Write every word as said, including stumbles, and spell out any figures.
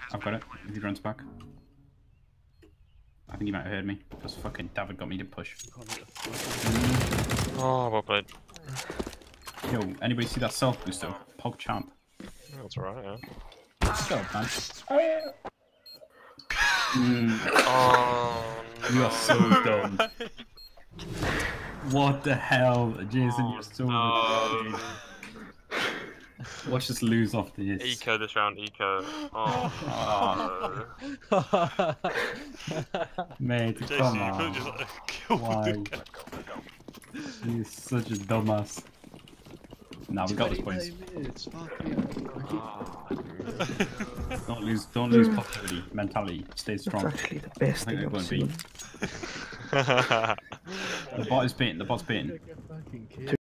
I've got it. If he runs back. I think he might have heard me, because fucking David got me to push. Oh, well played. Yo, anybody see that self booster? Pog champ. That's alright, yeah. Let's go, man. Mm. Oh, You no. are so dumb. What the hell, Jason? Oh, you're so no. retarded. Watch us lose off this. Eco this round, eco. Oh, Oh. Mate, Jason, come you on. could just like, kill Why? the guy. He's such a dumbass. Nah, we got this, boys. Don't lose, don't lose positivity, mentality. Stay strong. That's actually the best I think thing they're I've going to seen. beat. The bot is beaten. The bot's beaten.